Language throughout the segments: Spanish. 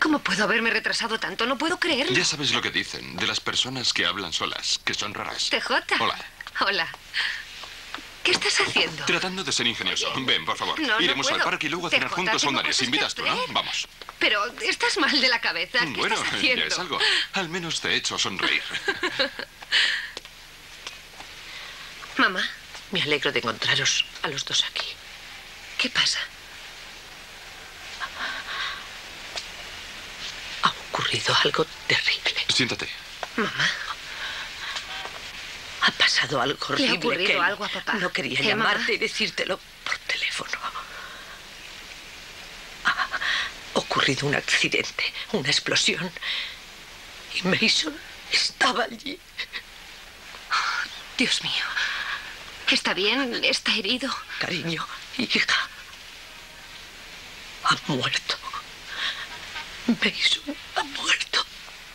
¿Cómo puedo haberme retrasado tanto? No puedo creerlo. Ya sabes lo que dicen de las personas que hablan solas, que son raras. TJ. Hola. Hola. ¿Qué estás haciendo? Tratando de ser ingenioso. Ven, por favor. No, Iremos no al puedo. parque y luego a cenar TJ, juntos a un tengo danés. cosas que Invitas tú, ¿no? hacer. Vamos. Pero estás mal de la cabeza. ¿Qué Bueno, estás haciendo? ya es algo. Al menos te he hecho sonreír. Mamá. Me alegro de encontraros a los dos aquí. ¿Qué pasa? Ha ocurrido algo terrible. Siéntate. Mamá. Ha pasado algo horrible. ¿Le ha ocurrido Kelly. algo a papá? No quería Mamá? llamarte y decírtelo por teléfono. Ha ocurrido un accidente, una explosión. Y Mason estaba allí. Dios mío. ¿Está bien? ¿Está herido? Cariño, hija. Ha muerto. Mason ha muerto.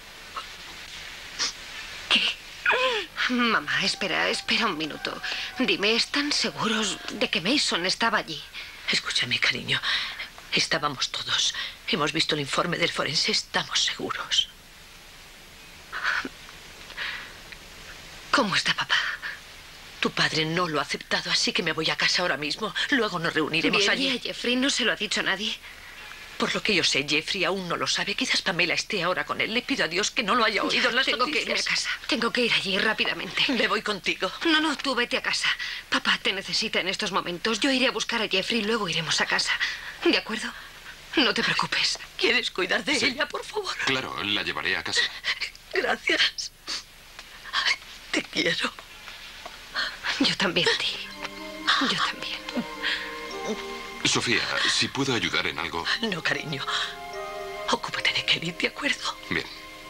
¿Qué? Mamá, espera un minuto. Dime, ¿están seguros de que Mason estaba allí? Escúchame, cariño. Estábamos todos. Hemos visto el informe del forense. Estamos seguros. ¿Cómo está papá? Tu padre no lo ha aceptado, así que me voy a casa ahora mismo. Luego nos reuniremos Bien, allí. ¿y a Jeffrey no se lo ha dicho nadie? Por lo que yo sé, Jeffrey aún no lo sabe. Quizás Pamela esté ahora con él. Le pido a Dios que no lo haya oído en las Tengo que noticias. irme a casa. Tengo que ir allí rápidamente. Me voy contigo. No, tú vete a casa. Papá te necesita en estos momentos. Yo iré a buscar a Jeffrey y luego iremos a casa. ¿De acuerdo? No te preocupes. ¿Quieres cuidar de Sí. ella, por favor? Claro, la llevaré a casa. Gracias. Ay, te quiero. Yo también a ti. Yo también. Sofía, si puedo ayudar en algo... No, cariño. Ocúpate de Kelly, ¿de acuerdo? Bien.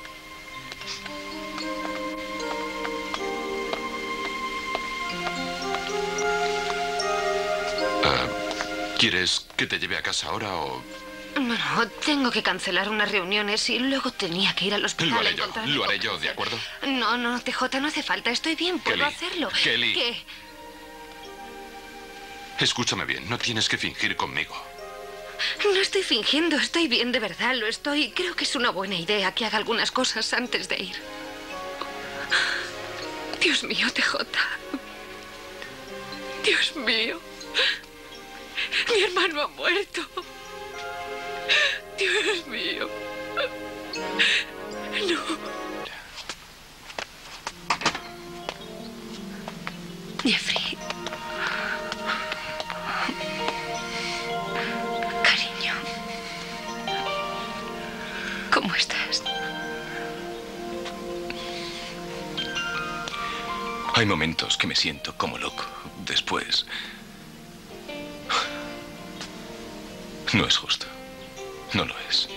¿Quieres que te lleve a casa ahora o...? No, tengo que cancelar unas reuniones y luego tenía que ir al hospital Lo a haré yo, encontrarme lo haré con yo, cáncer. ¿de acuerdo? No, TJ, no hace falta. Estoy bien, puedo Kelly, hacerlo. Kelly. ¿Qué? Escúchame bien, no tienes que fingir conmigo. No estoy fingiendo, estoy bien, de verdad, lo estoy. Creo que es una buena idea que haga algunas cosas antes de ir. Dios mío, TJ. Dios mío. Mi hermano ha muerto. Dios mío. No. Jeffrey. Cariño. ¿Cómo estás? Hay momentos que me siento como loco. Después... No es justo. No lo es.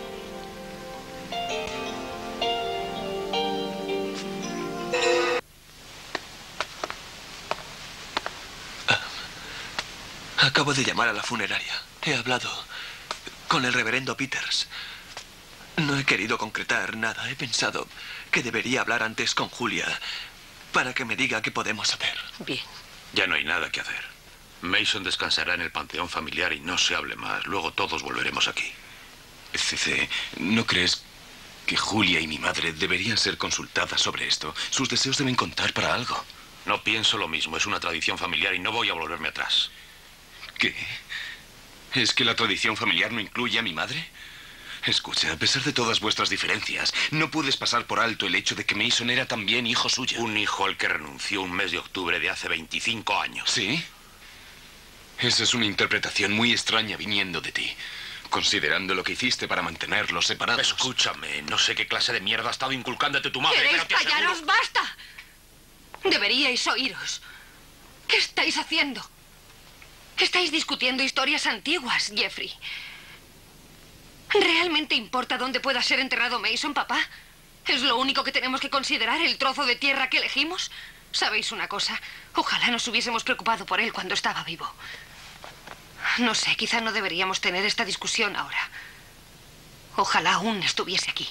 Acabo de llamar a la funeraria. He hablado con el reverendo Peters. No he querido concretar nada. He pensado que debería hablar antes con Julia para que me diga qué podemos hacer. Bien. Ya no hay nada que hacer. Mason descansará en el panteón familiar y no se hable más. Luego todos volveremos aquí. CC, ¿no crees que Julia y mi madre deberían ser consultadas sobre esto? Sus deseos deben contar para algo. No pienso lo mismo. Es una tradición familiar y no voy a volverme atrás. ¿Qué? ¿Es que la tradición familiar no incluye a mi madre? Escucha, a pesar de todas vuestras diferencias, no puedes pasar por alto el hecho de que Mason era también hijo suyo. Un hijo al que renunció un mes de octubre de hace 25 años. ¿Sí? Esa es una interpretación muy extraña viniendo de ti, considerando lo que hiciste para mantenerlos separados. Escúchame, no sé qué clase de mierda ha estado inculcándote tu madre, ¿Queréis pero te aseguro... callaros? ¡Basta! Deberíais oíros. ¿Qué estáis haciendo? Estáis discutiendo historias antiguas, Jeffrey. ¿Realmente importa dónde pueda ser enterrado Mason, papá? ¿Es lo único que tenemos que considerar, el trozo de tierra que elegimos? ¿Sabéis una cosa? Ojalá nos hubiésemos preocupado por él cuando estaba vivo. No sé, quizá no deberíamos tener esta discusión ahora. Ojalá aún estuviese aquí.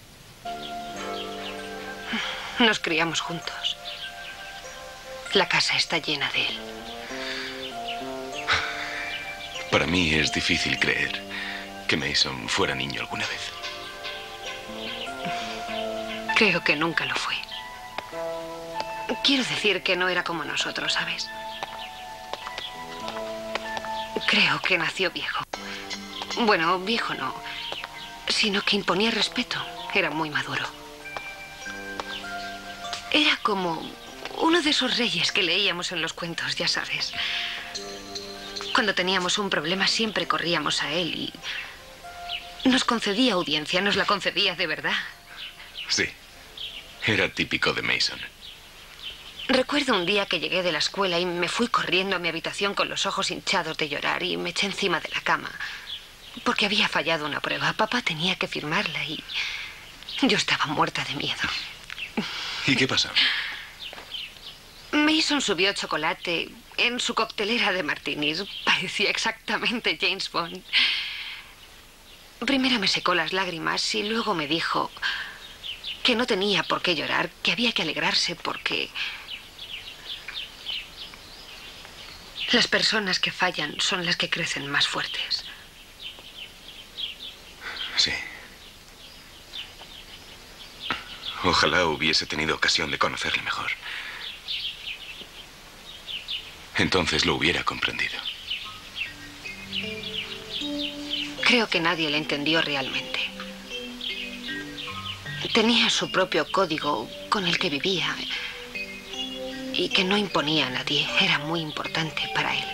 Nos criamos juntos. La casa está llena de él. Para mí es difícil creer que Mason fuera niño alguna vez. Creo que nunca lo fue. Quiero decir que no era como nosotros, ¿sabes? Creo que nació viejo. Bueno, viejo no, sino que imponía respeto. Era muy maduro. Era como uno de esos reyes que leíamos en los cuentos, ya sabes. Cuando teníamos un problema siempre corríamos a él y nos concedía audiencia, nos la concedía de verdad. Sí, era típico de Mason. Recuerdo un día que llegué de la escuela y me fui corriendo a mi habitación con los ojos hinchados de llorar y me eché encima de la cama porque había fallado una prueba. Papá tenía que firmarla y yo estaba muerta de miedo. ¿Y qué pasó? Mason subió chocolate en su coctelera de martinis. Parecía exactamente James Bond. Primero me secó las lágrimas y luego me dijo que no tenía por qué llorar, que había que alegrarse porque las personas que fallan son las que crecen más fuertes. Sí. Ojalá hubiese tenido ocasión de conocerle mejor. Entonces lo hubiera comprendido. Creo que nadie le entendió realmente. Tenía su propio código con el que vivía y que no imponía a nadie. Era muy importante para él.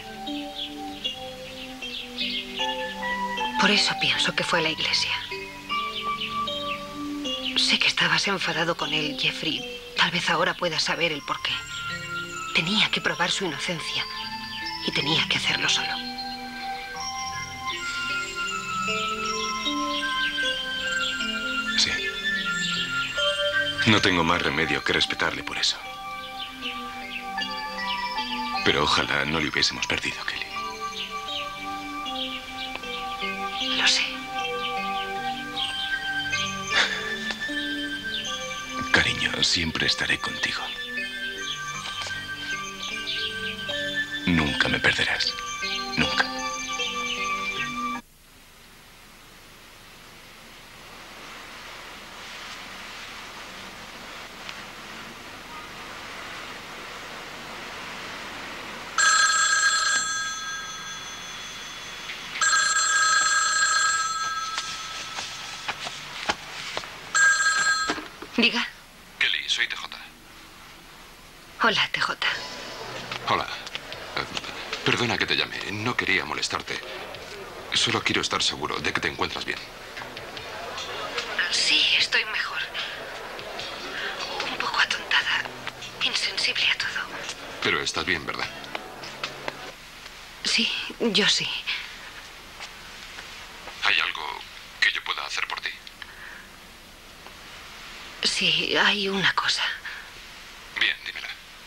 Por eso pienso que fue a la iglesia. Sé que estabas enfadado con él, Jeffrey. Tal vez ahora puedas saber el porqué. Tenía que probar su inocencia y tenía que hacerlo solo. Sí. No tengo más remedio que respetarle por eso. Pero ojalá no le hubiésemos perdido, Kelly. Lo sé. Cariño, siempre estaré contigo. Nunca me perderás. Nunca. Diga. Kelly, soy TJ. Hola, TJ. Hola. Perdona que te llame. No quería molestarte. Solo quiero estar seguro de que te encuentras bien. Sí, estoy mejor. Un poco atontada. Insensible a todo. Pero estás bien, ¿verdad? Sí, yo sí. ¿Hay algo que yo pueda hacer por ti? Sí, hay una cosa. Bien, dímela.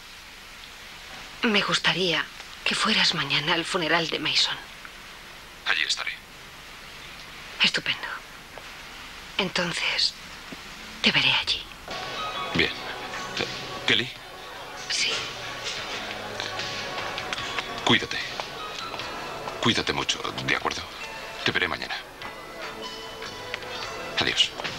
Me gustaría que fueras mañana al funeral de Mason. Allí estaré. Estupendo. Entonces, te veré allí. Bien. Kelly, Sí. cuídate. Cuídate mucho, ¿de acuerdo? Te veré mañana. Adiós.